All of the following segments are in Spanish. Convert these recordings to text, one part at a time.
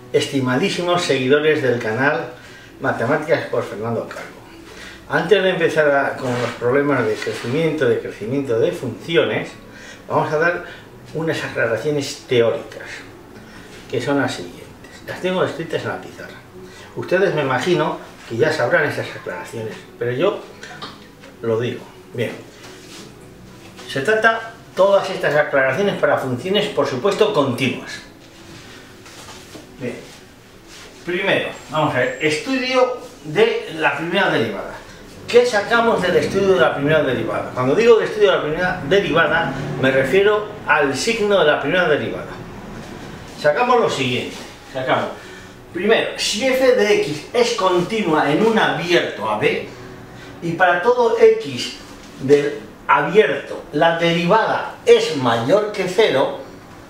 estimadísimos seguidores del canal Matemáticas por Fernando Calvo. Antes de empezar con los problemas de crecimiento de funciones, vamos a dar unas aclaraciones teóricas, que son las siguientes. Las tengo escritas en la pizarra. Ustedes me imagino que ya sabrán esas aclaraciones, pero yo lo digo. Bien, se trata todas estas aclaraciones para funciones, por supuesto, continuas. Bien, primero, vamos a ver, estudio de la primera derivada. ¿Qué sacamos del estudio de la primera derivada? Cuando digo de estudio de la primera derivada, me refiero al signo de la primera derivada. Sacamos lo siguiente, primero, si f de x es continua en un abierto AB, y para todo x del abierto la derivada es mayor que 0,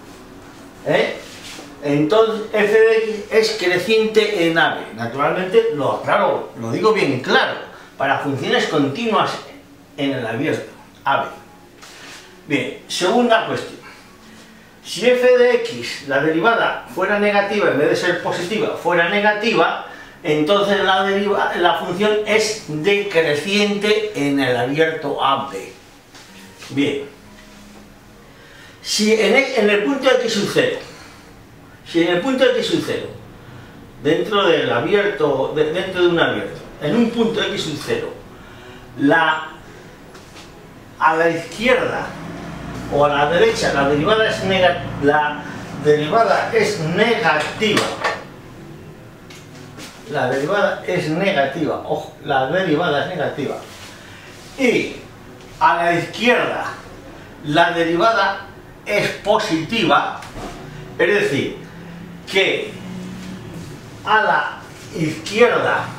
entonces f de x es creciente en AB. Naturalmente lo aclaro, lo digo bien claro, para funciones continuas en el abierto AB. Bien, segunda cuestión. Si f de x, la derivada, fuera negativa en vez de ser positiva, fuera negativa, entonces la función es decreciente en el abierto AB. Bien. Si en el punto x sub 0, dentro del abierto, dentro de un abierto, en un punto x sub 0, a la izquierda o a la derecha la derivada es negativa, ojo, la derivada es negativa, y a la izquierda la derivada es positiva, es decir, que a la izquierda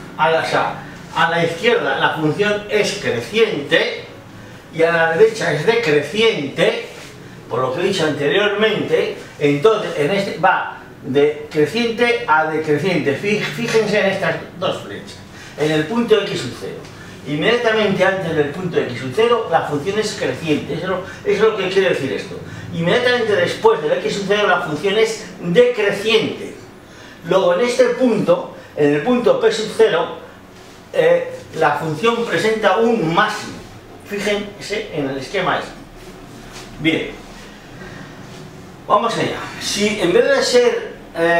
la función es creciente y a la derecha es decreciente, por lo que he dicho anteriormente, entonces en este va de creciente a decreciente. Fíjense en estas dos flechas. En el punto x sub 0, inmediatamente antes del punto x sub 0, la función es creciente. Eso es lo que quiere decir esto. Inmediatamente después del x sub 0, la función es decreciente. Luego en este punto, en el punto p sub 0, la función presenta un máximo. Fíjense en el esquema este. Bien, vamos allá. Si en vez de ser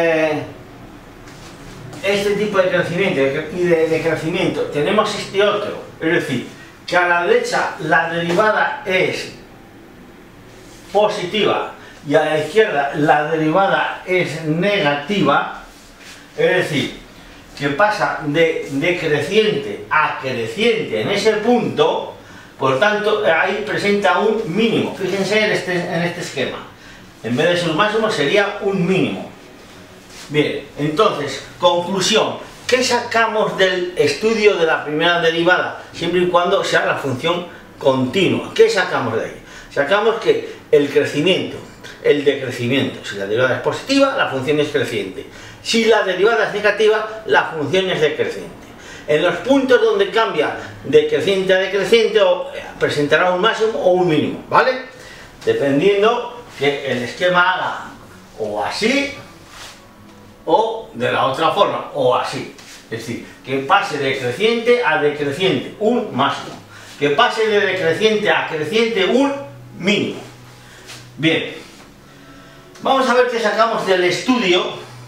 este tipo de crecimiento y de decrecimiento tenemos este otro, es decir, que a la derecha la derivada es positiva y a la izquierda la derivada es negativa, es decir, que pasa de decreciente a creciente en ese punto, por tanto ahí presenta un mínimo. Fíjense en este esquema, en vez de ser un máximo sería un mínimo. Bien, entonces, conclusión, ¿qué sacamos del estudio de la primera derivada? Siempre y cuando sea la función continua. ¿Qué sacamos de ahí? Sacamos que el crecimiento, el decrecimiento, si la derivada es positiva, la función es creciente. Si la derivada es negativa, la función es decreciente. En los puntos donde cambia de creciente a decreciente, presentará un máximo o un mínimo, ¿vale? Dependiendo que el esquema haga o así, o de la otra forma, o así. Es decir, que pase de creciente a decreciente, un máximo. Que pase de decreciente a creciente, un mínimo. Bien. Vamos a ver qué sacamos del estudio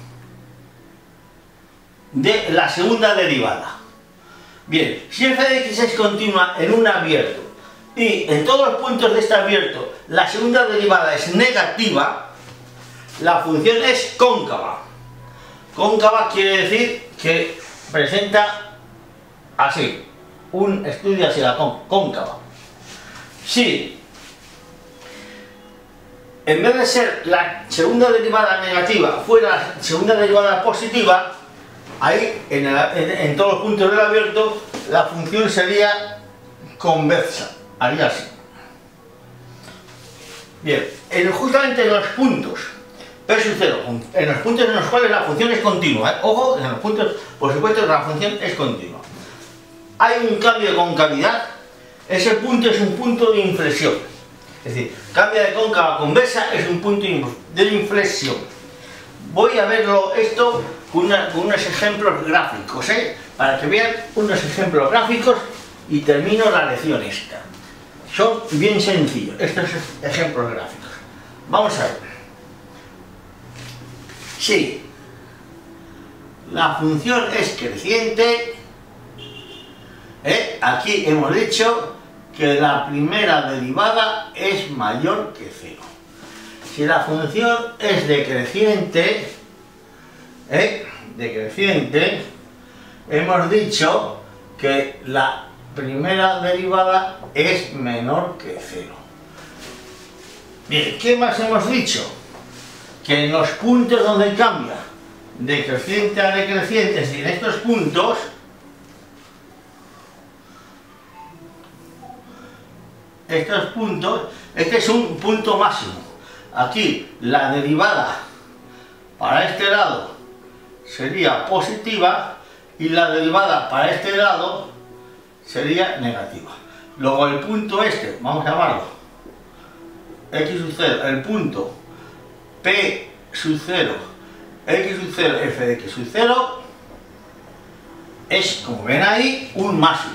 de la segunda derivada. Bien, si f de x es continua en un abierto y en todos los puntos de este abierto la segunda derivada es negativa, la función es cóncava. Cóncava quiere decir que presenta así, un estudio así, la cóncava. Si en vez de ser la segunda derivada negativa fuera la segunda derivada positiva, ahí en todos los puntos del abierto la función sería convexa, haría así. Bien, justamente en los puntos p sub 0, en los puntos en los cuales la función es continua, ojo, en los puntos, por supuesto, la función es continua, hay un cambio de concavidad, ese punto es un punto de inflexión. Es decir, cambia de cóncava a convexa, es un punto de inflexión. Voy a verlo esto con unos ejemplos gráficos, para que vean unos ejemplos gráficos y termino la lección esta. Son bien sencillos estos ejemplos gráficos. Vamos a ver. Si la función es creciente, aquí hemos dicho que la primera derivada es mayor que 0. Si la función es decreciente, hemos dicho que la primera derivada es menor que 0. Bien, ¿qué más hemos dicho? Que en los puntos donde cambia de creciente a decreciente, es decir, en estos puntos, este es un punto máximo. Aquí la derivada para este lado sería positiva y la derivada para este lado sería negativa. Luego el punto este, vamos a llamarlo x sub 0, el punto p sub 0, x sub 0, f de x sub 0, es, como ven ahí, un máximo.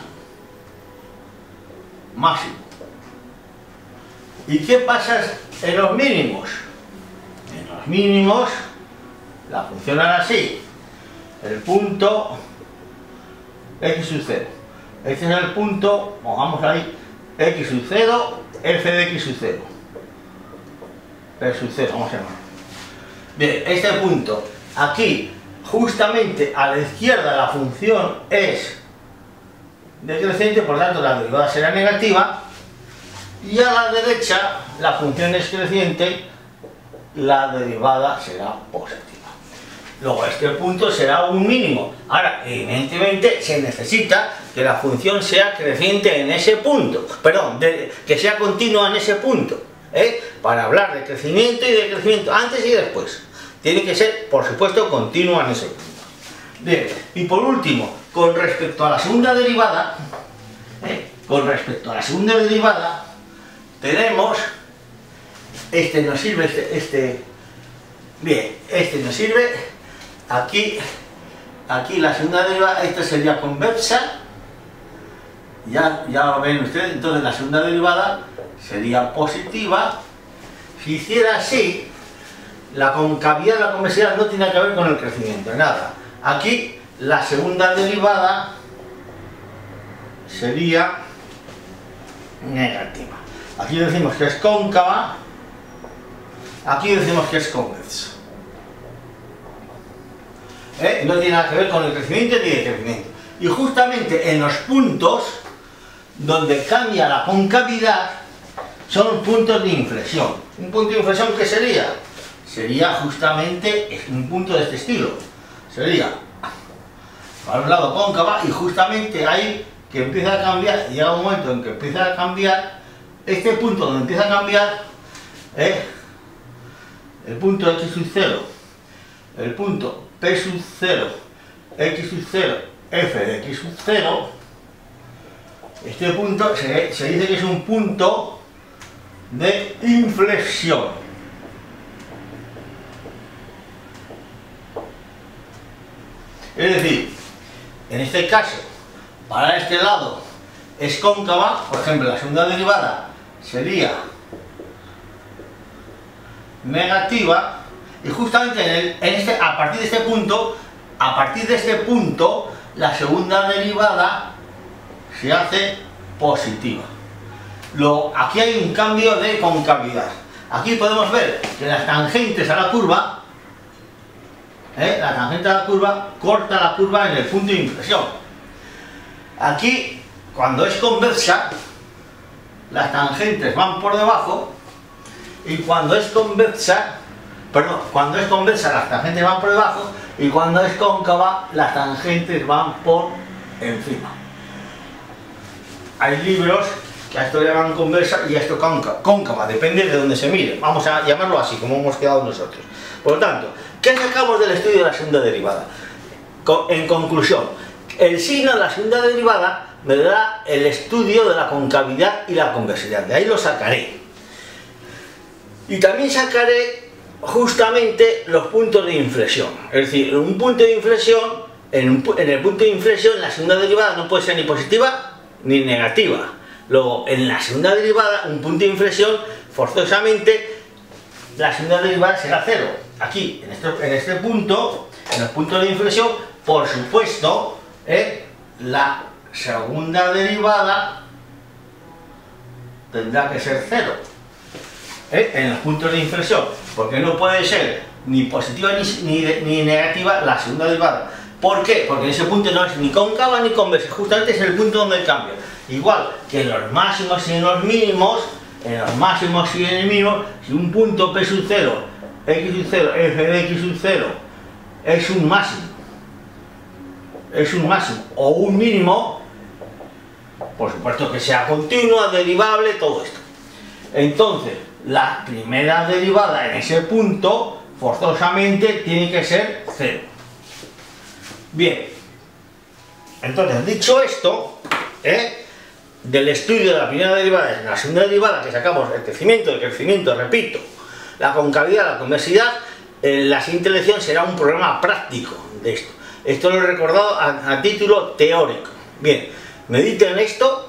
¿Y qué pasa en los mínimos? En los mínimos la función era así. El punto x sub 0. Este es el punto, pongamos ahí, x sub 0, f de x sub 0. P sub 0, vamos a llamarlo. Bien, este punto, aquí, justamente a la izquierda la función es decreciente, por tanto la derivada será negativa. Y a la derecha la función es creciente, la derivada será positiva. Luego este punto será un mínimo. Ahora, evidentemente se necesita que la función sea creciente en ese punto, perdón, que sea continua en ese punto, para hablar de crecimiento y decrecimiento antes y después. Tiene que ser, por supuesto, continua en ese punto. Bien, y por último, con respecto a la segunda derivada, tenemos, este nos sirve, bien, este nos sirve, aquí la segunda derivada, esta sería convexa, ya lo ven ustedes, entonces la segunda derivada sería positiva. Si hiciera así, la concavidad, la convexidad no tiene que ver con el crecimiento, nada. Aquí la segunda derivada sería negativa. Aquí decimos que es cóncava, aquí decimos que es convexa. No tiene nada que ver con el crecimiento ni decrecimiento. Y justamente en los puntos donde cambia la concavidad son puntos de inflexión. ¿Un punto de inflexión qué sería? Sería justamente un punto de este estilo. Sería para un lado cóncava y justamente ahí que empieza a cambiar, llega un momento en que empieza a cambiar, este punto donde empieza a cambiar, el punto x sub 0, el punto p sub 0, x sub 0, f de x sub 0, este punto se dice que es un punto de inflexión. Es decir, en este caso, para este lado es cóncava, por ejemplo, la segunda derivada sería negativa, y justamente a partir de este punto, la segunda derivada se hace positiva. Aquí hay un cambio de concavidad. Aquí podemos ver que las tangentes a la curva, la tangente a la curva corta la curva en el punto de inflexión. Aquí, cuando es convexa, las tangentes van por debajo, y cuando es convexa, las tangentes van por debajo, y cuando es cóncava, las tangentes van por encima. Hay libros que a esto le llaman convexa y a esto cóncava, depende de donde se mire. Vamos a llamarlo así, como hemos quedado nosotros. Por lo tanto, ¿qué sacamos del estudio de la segunda derivada? En conclusión, el signo de la segunda derivada me dará el estudio de la concavidad y la convexidad. De ahí lo sacaré. Y también sacaré justamente los puntos de inflexión. Es decir, un punto de inflexión, en el punto de inflexión la segunda derivada no puede ser ni positiva ni negativa. Luego, en la segunda derivada, un punto de inflexión, forzosamente, la segunda derivada será cero. Aquí, en este punto, en los puntos de inflexión, por supuesto, la segunda derivada tendrá que ser cero. En los puntos de inflexión, porque no puede ser ni positiva ni negativa la segunda derivada. ¿Por qué? Porque en ese punto no es ni cóncava ni convexa, justamente es el punto donde cambia. Igual que en los máximos y en los mínimos, si un punto P sub 0, X sub 0, f de X sub 0 es un máximo o un mínimo, por supuesto que sea continua, derivable, todo esto. Entonces, la primera derivada en ese punto, forzosamente, tiene que ser 0. Bien, entonces, dicho esto, del estudio de la primera derivada y la segunda derivada, que sacamos el crecimiento, repito, la concavidad, la convexidad, la siguiente lección será un programa práctico de esto. Esto lo he recordado a título teórico. Bien, mediten esto